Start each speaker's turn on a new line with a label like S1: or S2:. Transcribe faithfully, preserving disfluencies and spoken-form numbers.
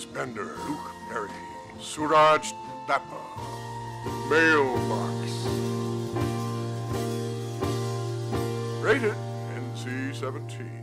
S1: Bender, Luke Berry, Suraj, Thapa, Mailbox. Rated N C seventeen.